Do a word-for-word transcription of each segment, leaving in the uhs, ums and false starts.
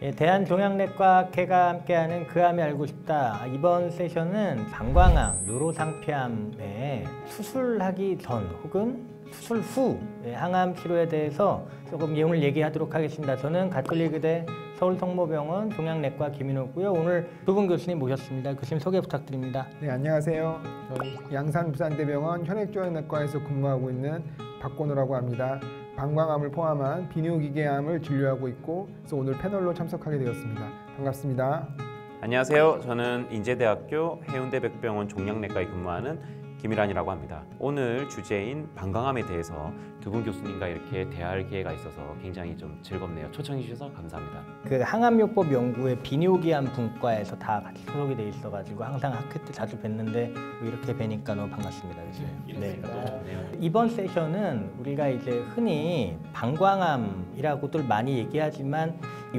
예, 대한종양내과학회가 함께하는 그 암이 알고 싶다. 이번 세션은 방광암, 요로상피암의 수술하기 전 혹은 수술 후의 항암 치료에 대해서 조금 오늘 얘기하도록 하겠습니다. 저는 가톨릭의대 서울성모병원 종양내과 김인호고요. 오늘 두 분 교수님 모셨습니다. 교수님 소개 부탁드립니다. 네, 안녕하세요. 저는 양산부산대병원 혈액종양내과에서 근무하고 있는 박건우라고 합니다. 방광암을 포함한 비뇨기계암을 진료하고 있고 그래서 오늘 패널로 참석하게 되었습니다. 반갑습니다. 안녕하세요. 저는 인제대학교 해운대백병원 종양내과에 근무하는 김일환이라고 합니다. 오늘 주제인 방광암에 대해서 두 분 교수님과 이렇게 대화할 기회가 있어서 굉장히 좀 즐겁네요. 초청해 주셔서 감사합니다. 그 항암요법 연구의 비뇨기암 분과에서 다 같이 소속이 돼 있어가지고 항상 학회 때 자주 뵀는데 이렇게 뵈니까 너무 반갑습니다. 그죠? 네. 네. 이번 세션은 우리가 이제 흔히 방광암이라고들 많이 얘기하지만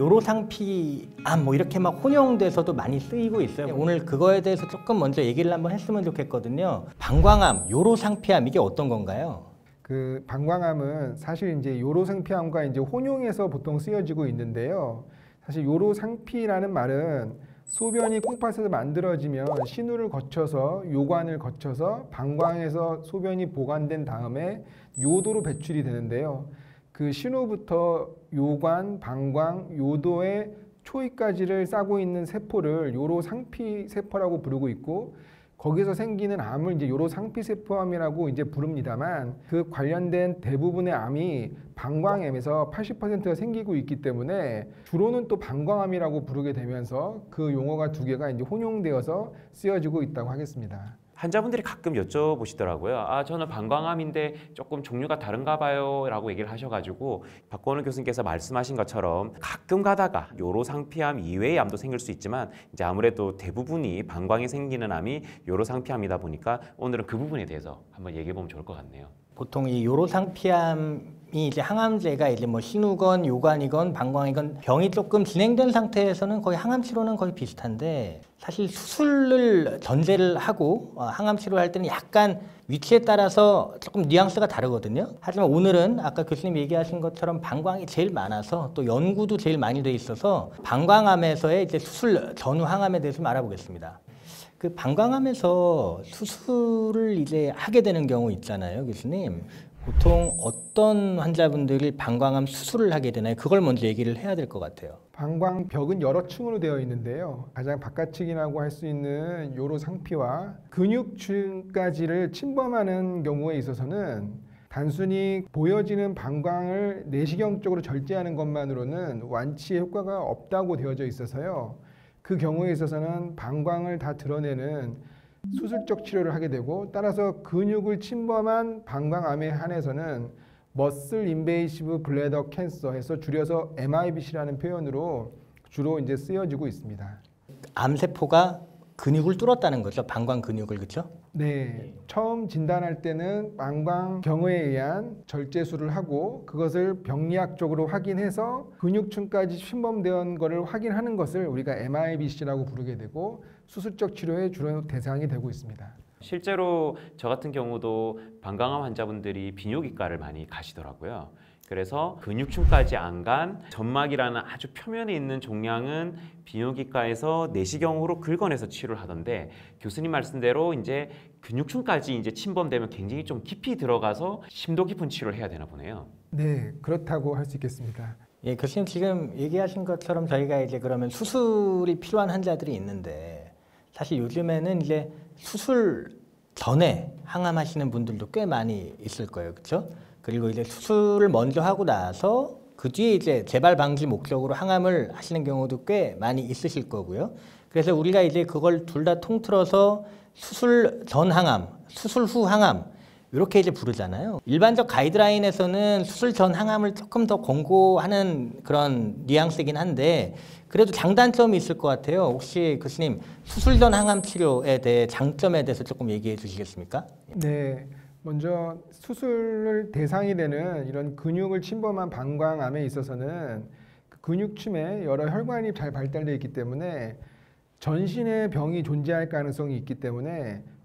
요로상피암 뭐 이렇게 막 혼용돼서도 많이 쓰이고 있어요. 오늘 그거에 대해서 조금 먼저 얘기를 한번 했으면 좋겠거든요. 방광암, 요로상피암 이게 어떤 건가요? 그 방광암은 사실 이제 요로상피암과 이제 혼용해서 보통 쓰여지고 있는데요. 사실 요로상피라는 말은 소변이 콩팥에서 만들어지면 신우를 거쳐서 요관을 거쳐서 방광에서 소변이 보관된 다음에 요도로 배출이 되는데요. 그 신우부터 요관, 방광, 요도의 초이까지를 싸고 있는 세포를 요로상피 세포라고 부르고 있고 거기서 생기는 암을 이제 요로상피세포암이라고 이제 부릅니다만 그 관련된 대부분의 암이 방광암에서 팔십 퍼센트가 생기고 있기 때문에 주로는 또 방광암이라고 부르게 되면서 그 용어가 두 개가 이제 혼용되어서 쓰여지고 있다고 하겠습니다. 환자분들이 가끔 여쭤보시더라고요. 아, 저는 방광암인데 조금 종류가 다른가 봐요 라고 얘기를 하셔가지고 박건우 교수님께서 말씀하신 것처럼 가끔 가다가 요로상피암 이외의 암도 생길 수 있지만 이제 아무래도 대부분이 방광에 생기는 암이 요로상피암이다 보니까 오늘은 그 부분에 대해서 한번 얘기해 보면 좋을 것 같네요. 보통 이 요로상피암이 이제 항암제가 이제 뭐 신우건, 요관이건, 방광이건 병이 조금 진행된 상태에서는 거의 항암 치료는 거의 비슷한데 사실 수술을 전제를 하고 항암 치료할 때는 약간 위치에 따라서 조금 뉘앙스가 다르거든요. 하지만 오늘은 아까 교수님 얘기하신 것처럼 방광이 제일 많아서 또 연구도 제일 많이 돼 있어서 방광암에서의 이제 수술 전후 항암에 대해서 좀 알아보겠습니다. 그 방광암에서 수술을 이제 하게 되는 경우 있잖아요, 교수님. 보통 어떤 환자분들이 방광암 수술을 하게 되나요? 그걸 먼저 얘기를 해야 될 것 같아요. 방광벽은 여러 층으로 되어 있는데요. 가장 바깥층이라고 할 수 있는 요로상피와 근육층까지를 침범하는 경우에 있어서는 단순히 보여지는 방광을 내시경적으로 절제하는 것만으로는 완치의 효과가 없다고 되어져 있어서요. 그 경우에 있어서는 방광을 다 드러내는 수술적 치료를 하게 되고 따라서 근육을 침범한 방광암에 한해서는 머슬 인베이시브 블래더 캔서에서 줄여서 엠아이비씨라는 표현으로 주로 이제 쓰여지고 있습니다. 암세포가 근육을 뚫었다는 거죠. 방광 근육을, 그렇죠? 네, 처음 진단할 때는 방광경에 의한 절제술을 하고 그것을 병리학적으로 확인해서 근육층까지 침범된 것을 확인하는 것을 우리가 엠아이비씨라고 부르게 되고 수술적 치료의 주로 대상이 되고 있습니다. 실제로 저 같은 경우도 방광암 환자분들이 비뇨기과를 많이 가시더라고요. 그래서 근육층까지 안 간 점막이라는 아주 표면에 있는 종양은 비뇨기과에서 내시경으로 긁어내서 치료를 하던데 교수님 말씀대로 이제 근육층까지 이제 침범되면 굉장히 좀 깊이 들어가서 심도 깊은 치료를 해야 되나 보네요. 네, 그렇다고 할 수 있겠습니다. 예, 교수님 지금 얘기하신 것처럼 저희가 이제 그러면 수술이 필요한 환자들이 있는데 사실 요즘에는 이제 수술 전에 항암하시는 분들도 꽤 많이 있을 거예요, 그렇죠? 그리고 이제 수술을 먼저 하고 나서 그 뒤에 이제 재발 방지 목적으로 항암을 하시는 경우도 꽤 많이 있으실 거고요. 그래서 우리가 이제 그걸 둘 다 통틀어서 수술 전 항암, 수술 후 항암 이렇게 이제 부르잖아요. 일반적 가이드라인에서는 수술 전 항암을 조금 더 권고하는 그런 뉘앙스이긴 한데 그래도 장단점이 있을 것 같아요. 혹시 교수님 수술 전 항암 치료에 대해 장점에 대해서 조금 얘기해 주시겠습니까? 네. 먼저 수술을 대상이 되는 이런 근육을 침범한 방광암에 있어서는 그 근육층에 여러 혈관이 잘 발달되어 있기 때문에 전신의 병이 존재할 가능성이 있기 때문에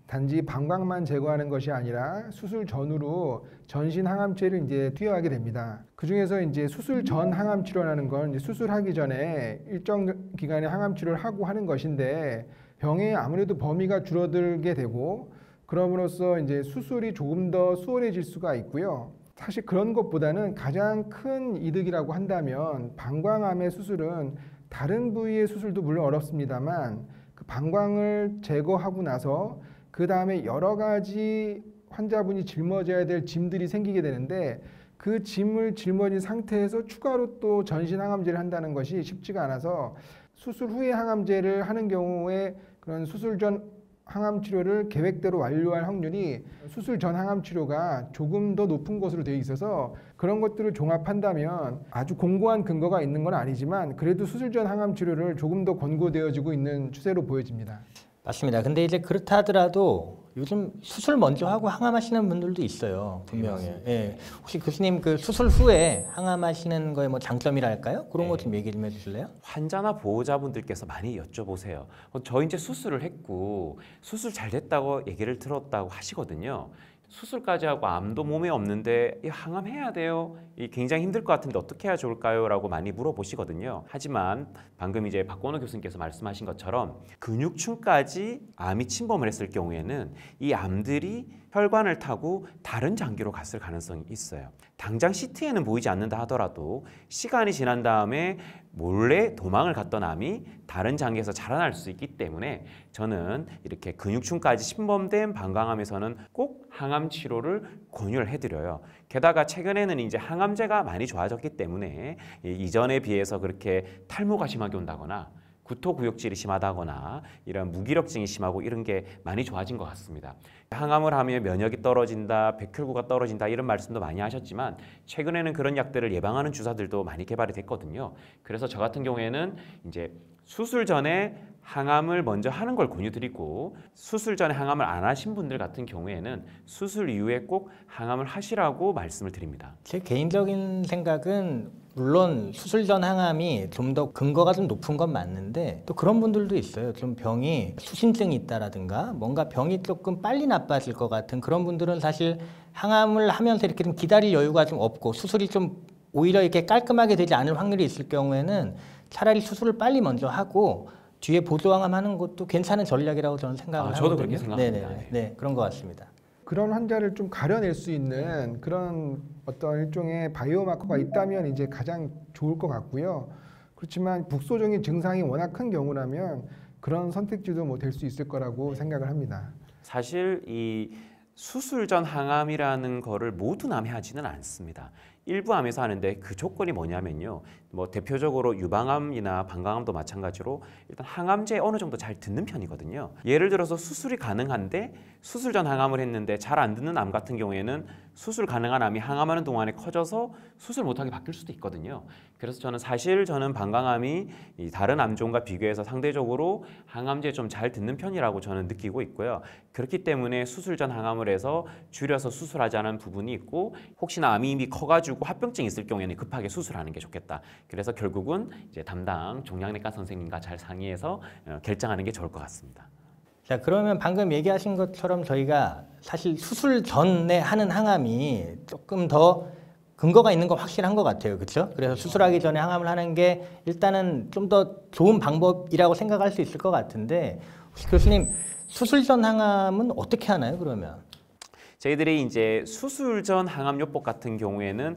단지 방광만 제거하는 것이 아니라 수술 전후로 전신 항암 치료를 이제 투여하게 됩니다. 그 중에서 이제 수술 전 항암 치료라는 건 이제 수술하기 전에 일정 기간의 항암 치료를 하고 하는 것인데 병의 아무래도 범위가 줄어들게 되고 그럼으로써 이제 수술이 조금 더 수월해질 수가 있고요. 사실 그런 것보다는 가장 큰 이득이라고 한다면 방광암의 수술은 다른 부위의 수술도 물론 어렵습니다만 그 방광을 제거하고 나서 그 다음에 여러 가지 환자분이 짊어져야 될 짐들이 생기게 되는데 그 짐을 짊어진 상태에서 추가로 또 전신 항암제를 한다는 것이 쉽지가 않아서 수술 후에 항암제를 하는 경우에 그런 수술 전 항암 치료를 계획대로 완료할 확률이 수술 전 항암 치료가 조금 더 높은 것으로 되어 있어서 그런 것들을 종합한다면 아주 공고한 근거가 있는 건 아니지만 그래도 수술 전 항암 치료를 조금 더 권고되어지고 있는 추세로 보여집니다. 맞습니다. 근데 이제 그렇다 하더라도 요즘 수술 먼저 하고 항암하시는 분들도 있어요. 분명히. 네, 예. 혹시 교수님 그 수술 후에 항암하시는 거에 뭐 장점이랄까요? 그런 네. 것 좀 얘기 좀 해주실래요? 환자나 보호자분들께서 많이 여쭤보세요. 어, 저 이제 수술을 했고 수술 잘 됐다고 얘기를 들었다고 하시거든요. 수술까지 하고 암도 몸에 없는데 이 항암해야 돼요. 이 굉장히 힘들 것 같은데 어떻게 해야 좋을까요? 라고 많이 물어보시거든요. 하지만 방금 이제 박건호 교수님께서 말씀하신 것처럼 근육층까지 암이 침범을 했을 경우에는 이 암들이 혈관을 타고 다른 장기로 갔을 가능성이 있어요. 당장 씨티에는 보이지 않는다 하더라도 시간이 지난 다음에 몰래 도망을 갔던 암이 다른 장기에서 자라날 수 있기 때문에 저는 이렇게 근육층까지 침범된 방광암에서는 꼭 항암 치료를 권유를 해드려요. 게다가 최근에는 이제 항암제가 많이 좋아졌기 때문에 이전에 비해서 그렇게 탈모가 심하게 온다거나 구토구역질이 심하다거나 이런 무기력증이 심하고 이런 게 많이 좋아진 것 같습니다. 항암을 하면 면역이 떨어진다, 백혈구가 떨어진다 이런 말씀도 많이 하셨지만 최근에는 그런 약들을 예방하는 주사들도 많이 개발이 됐거든요. 그래서 저 같은 경우에는 이제 수술 전에 항암을 먼저 하는 걸 권유드리고 수술 전에 항암을 안 하신 분들 같은 경우에는 수술 이후에 꼭 항암을 하시라고 말씀을 드립니다. 제 개인적인 생각은 물론 수술 전 항암이 좀 더 근거가 좀 높은 건 맞는데 또 그런 분들도 있어요. 좀 병이 수신증이 있다라든가 뭔가 병이 조금 빨리 나빠질 것 같은 그런 분들은 사실 항암을 하면서 이렇게 좀 기다릴 여유가 좀 없고 수술이 좀 오히려 이렇게 깔끔하게 되지 않을 확률이 있을 경우에는 차라리 수술을 빨리 먼저 하고 뒤에 보조항암하는 것도 괜찮은 전략이라고 저는 생각을 아, 저도 하거든요. 그렇게 생각합니다. 네네, 네, 그런 것 같습니다. 그런 환자를 좀 가려낼 수 있는 그런 어떤 일종의 바이오마커가 있다면 이제 가장 좋을 것 같고요. 그렇지만 국소적인 증상이 워낙 큰 경우라면 그런 선택지도 뭐 될 수 있을 거라고 생각을 합니다. 사실 이 수술 전 항암이라는 거를 모두 남해하지는 않습니다. 일부 암에서 하는데 그 조건이 뭐냐면요. 뭐 대표적으로 유방암이나 방광암도 마찬가지로 일단 항암제 어느 정도 잘 듣는 편이거든요. 예를 들어서 수술이 가능한데 수술 전 항암을 했는데 잘 안 듣는 암 같은 경우에는 수술 가능한 암이 항암하는 동안에 커져서 수술 못하게 바뀔 수도 있거든요. 그래서 저는 사실 저는 방광암이 이 다른 암종과 비교해서 상대적으로 항암제 좀 잘 듣는 편이라고 저는 느끼고 있고요. 그렇기 때문에 수술 전 항암을 해서 줄여서 수술하자는 부분이 있고 혹시나 암이 이미 커가지고 합병증이 있을 경우에는 급하게 수술하는 게 좋겠다. 그래서 결국은 이제 담당 종양내과 선생님과 잘 상의해서 결정하는 게 좋을 것 같습니다. 자, 그러면 방금 얘기하신 것처럼 저희가 사실 수술 전에 하는 항암이 조금 더 근거가 있는 거 확실한 것 같아요. 그렇죠? 그래서 수술하기 전에 항암을 하는 게 일단은 좀 더 좋은 방법이라고 생각할 수 있을 것 같은데 혹시 교수님 수술 전 항암은 어떻게 하나요, 그러면? 저희들이 이제 수술 전 항암요법 같은 경우에는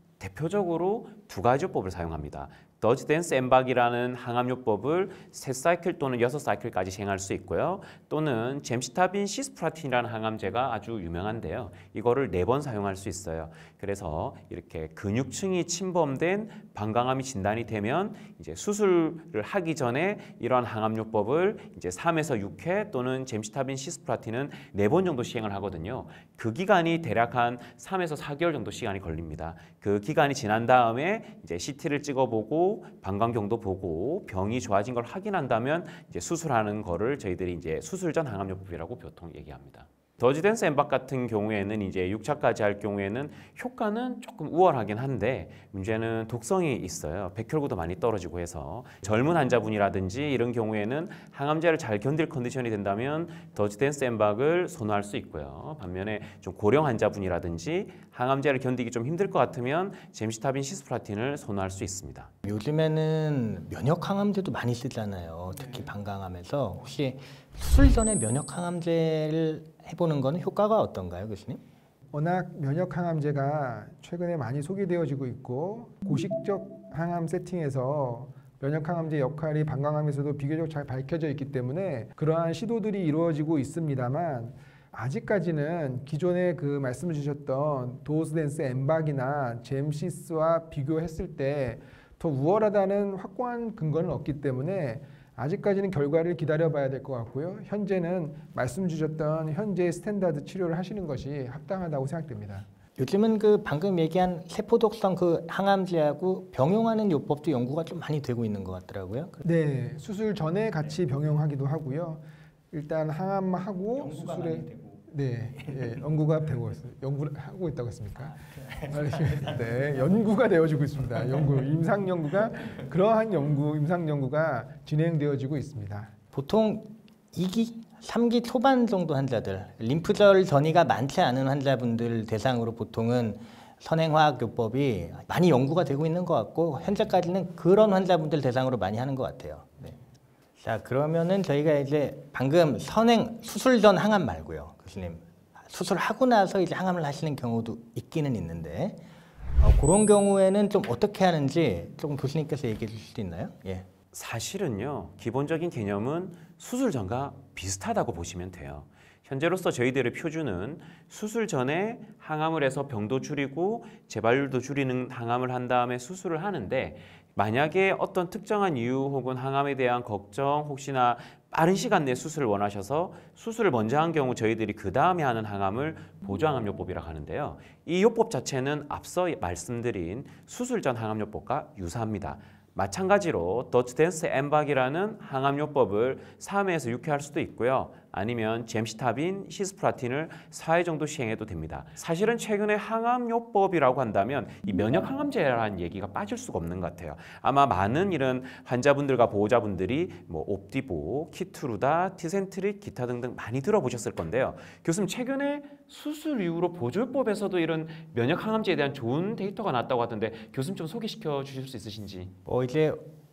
대표적으로 두 가지 요법을 사용합니다. 더즈댄스 엠박이라는 항암요법을 세 사이클 또는 여섯 사이클까지 시행할 수 있고요. 또는 젬시타빈 시스프라틴이라는 항암제가 아주 유명한데요. 이거를 네 번 사용할 수 있어요. 그래서 이렇게 근육층이 침범된 방광암이 진단이 되면 이제 수술을 하기 전에 이러한 항암요법을 이제 삼에서 육 회 또는 젬시타빈 시스프라틴은 네 번 정도 시행을 하거든요. 그 기간이 대략 한 삼에서 사 개월 정도 시간이 걸립니다. 그 기간이 지난 다음에 이제 씨티를 찍어보고 방광경도 보고 병이 좋아진 걸 확인한다면 이제 수술하는 거를 저희들이 이제 수술 전 항암요법이라고 보통 얘기합니다. 더지댄스 엠박 같은 경우에는 이제 육 차까지 할 경우에는 효과는 조금 우월하긴 한데 문제는 독성이 있어요. 백혈구도 많이 떨어지고 해서 젊은 환자분이라든지 이런 경우에는 항암제를 잘 견딜 컨디션이 된다면 더지댄스 엠박을 선호할 수 있고요. 반면에 좀 고령 환자분이라든지 항암제를 견디기 좀 힘들 것 같으면 젬시타빈, 시스플라틴을 선호할 수 있습니다. 요즘에는 면역 항암제도 많이 쓰잖아요. 특히 방광암에서 혹시 수술 전에 면역 항암제를 해보는 거는 효과가 어떤가요, 교수님? 워낙 면역 항암제가 최근에 많이 소개되어지고 있고 고식적 항암 세팅에서 면역 항암제 역할이 방광암에서도 비교적 잘 밝혀져 있기 때문에 그러한 시도들이 이루어지고 있습니다만 아직까지는 기존에 그 말씀 주셨던 도스댄스 엠박이나 젬시스와 비교했을 때 더 우월하다는 확고한 근거는 없기 때문에 아직까지는 결과를 기다려봐야 될 것 같고요. 현재는 말씀 주셨던 현재 스탠다드 치료를 하시는 것이 합당하다고 생각됩니다. 요즘은 그 방금 얘기한 세포독성 그 항암제하고 병용하는 요법도 연구가 좀 많이 되고 있는 것 같더라고요. 네, 수술 전에 같이 병용하기도 하고요. 일단 항암하고 연구가 수술에 많이 되고. 네, 예, 연구가 되고 있어요. 연구를 하고 있다고 했습니까? 네, 연구가 되어지고 있습니다. 연구, 임상 연구가 그러한 연구, 임상 연구가 진행되어지고 있습니다. 보통 이 기, 삼 기 초반 정도 환자들, 림프절 전이가 많지 않은 환자분들 대상으로 보통은 선행화학요법이 많이 연구가 되고 있는 것 같고 현재까지는 그런 환자분들 대상으로 많이 하는 것 같아요. 네. 자, 그러면은 저희가 이제 방금 선행 수술 전 항암 말고요, 교수님. 수술하고 나서 이제 항암을 하시는 경우도 있기는 있는데 어, 그런 경우에는 좀 어떻게 하는지 조금 교수님께서 얘기해 주실 수 있나요? 예. 사실은요, 기본적인 개념은 수술 전과 비슷하다고 보시면 돼요. 현재로서 저희들의 표준은 수술 전에 항암을 해서 병도 줄이고 재발률도 줄이는 항암을 한 다음에 수술을 하는데 만약에 어떤 특정한 이유 혹은 항암에 대한 걱정, 혹시나 빠른 시간 내에 수술을 원하셔서 수술을 먼저 한 경우 저희들이 그 다음에 하는 항암을 보조항암요법이라고 하는데요. 이 요법 자체는 앞서 말씀드린 수술 전 항암요법과 유사합니다. 마찬가지로 더지댄스 엠박이라는 항암요법을 삼 회에서 육 회 할 수도 있고요. 아니면 젬시타빈, 시스플라틴을 사 회 정도 시행해도 됩니다. 사실은 최근에 항암요법이라고 한다면 이 면역 항암제라는 얘기가 빠질 수가 없는 것 같아요. 아마 많은 이런 환자분들과 보호자분들이 뭐 옵디보, 키투루다, 티센트릭, 기타 등등 많이 들어보셨을 건데요. 교수님, 최근에 수술 이후로 보조요법에서도 이런 면역 항암제에 대한 좋은 데이터가 나왔다고 하던데 교수님 좀 소개시켜 주실 수 있으신지? 어 이제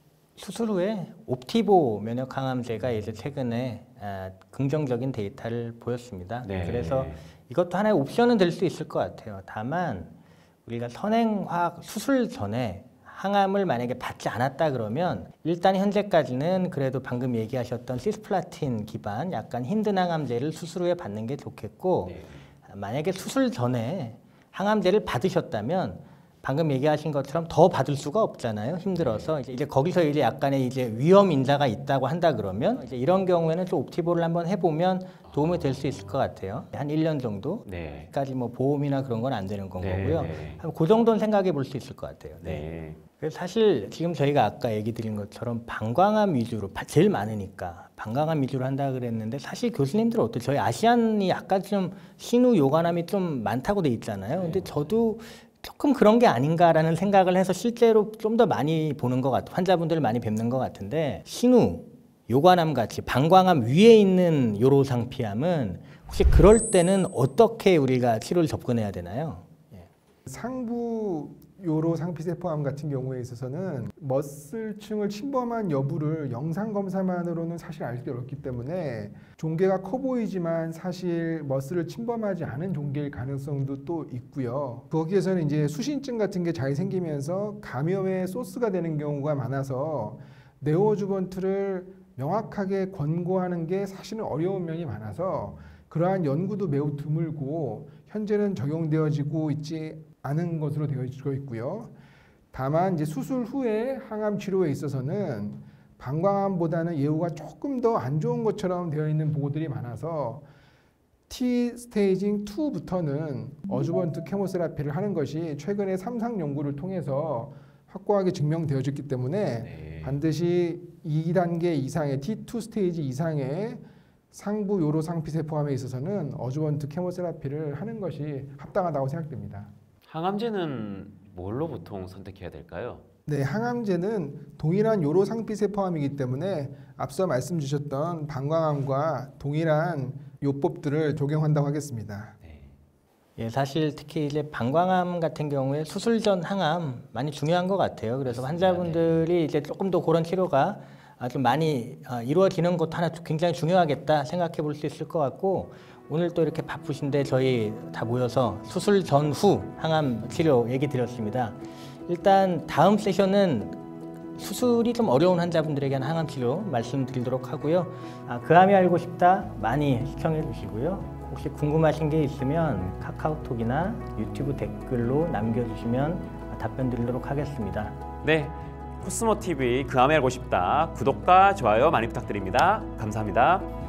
수술 후에 옵티보 면역 항암제가 이제 최근에 아, 긍정적인 데이터를 보였습니다. 네. 그래서 이것도 하나의 옵션은 될 수 있을 것 같아요. 다만 우리가 선행화학 수술 전에 항암을 만약에 받지 않았다 그러면 일단 현재까지는 그래도 방금 얘기하셨던 시스플라틴 기반 약간 힘든 항암제를 수술 후에 받는 게 좋겠고 네. 만약에 수술 전에 항암제를 받으셨다면 방금 얘기하신 것처럼 더 받을 수가 없잖아요. 힘들어서 이제, 이제 거기서 이제 약간의 이제 위험 인자가 있다고 한다 그러면 이제 이런 경우에는 좀 옵티보를 한번 해보면 도움이 될 수 있을 것 같아요. 한 일 년 정도. 네. 까지 뭐 보험이나 그런 건 안 되는 건 네, 거고요. 네. 그 정도는 생각해 볼 수 있을 것 같아요. 네. 네. 그래서 사실 지금 저희가 아까 얘기 드린 것처럼 방광암 위주로 제일 많으니까 방광암 위주로 한다 그랬는데 사실 교수님들 어때요? 저희 아시안이 아까 좀 신우 요관암이 좀 많다고 돼 있잖아요. 근데 저도 조금 그런 게 아닌가라는 생각을 해서 실제로 좀 더 많이 보는 것 같아요. 환자분들을 많이 뵙는 것 같은데 신우, 요관암 같이 방광암 위에 있는 요로상피암은 혹시 그럴 때는 어떻게 우리가 치료를 접근해야 되나요? 예. 상부 요로 상피세포암 같은 경우에 있어서는 머슬층을 침범한 여부를 영상 검사만으로는 사실 알기 어렵기 때문에 종괴가 커 보이지만 사실 머슬을 침범하지 않은 종괴일 가능성도 또 있고요. 거기에서는 이제 수신증 같은 게 잘 생기면서 감염의 소스가 되는 경우가 많아서 네오어주번트를 명확하게 권고하는 게 사실은 어려운 면이 많아서 그러한 연구도 매우 드물고 현재는 적용되어지고 있지 않은 것으로 되어지고 있고요. 다만 이제 수술 후에 항암 치료에 있어서는 방광암보다는 예후가 조금 더 안 좋은 것처럼 되어 있는 보고들이 많아서 T 스테이징 이부터는 어주번트 케모세라피를 하는 것이 최근에 삼상 연구를 통해서 확고하게 증명되어졌기 때문에 네. 반드시 이 단계 이상의 티 투 스테이지 이상의 상부 요로 상피 세포암에 있어서는 어주번트 케모세라피를 하는 것이 합당하다고 생각됩니다. 항암제는 뭘로 보통 선택해야 될까요? 네, 항암제는 동일한 요로 상피 세포암이기 때문에 앞서 말씀 주셨던 방광암과 동일한 요법들을 적용한다고 하겠습니다. 예, 사실 특히 이제 방광암 같은 경우에 수술 전 항암 많이 중요한 것 같아요. 그래서 환자분들이 이제 조금 더 그런 치료가 좀 많이 이루어지는 것도 하나 굉장히 중요하겠다 생각해 볼 수 있을 것 같고, 오늘 또 이렇게 바쁘신데 저희 다 모여서 수술 전후 항암 치료 얘기 드렸습니다. 일단 다음 세션은 수술이 좀 어려운 환자분들에게 한 항암 치료 말씀드리도록 하고요. 아, 그 암이 알고 싶다 많이 시청해 주시고요. 혹시 궁금하신 게 있으면 카카오톡이나 유튜브 댓글로 남겨주시면 답변 드리도록 하겠습니다. 네, 코스모티비 그 암에 알고 싶다 구독과 좋아요 많이 부탁드립니다. 감사합니다.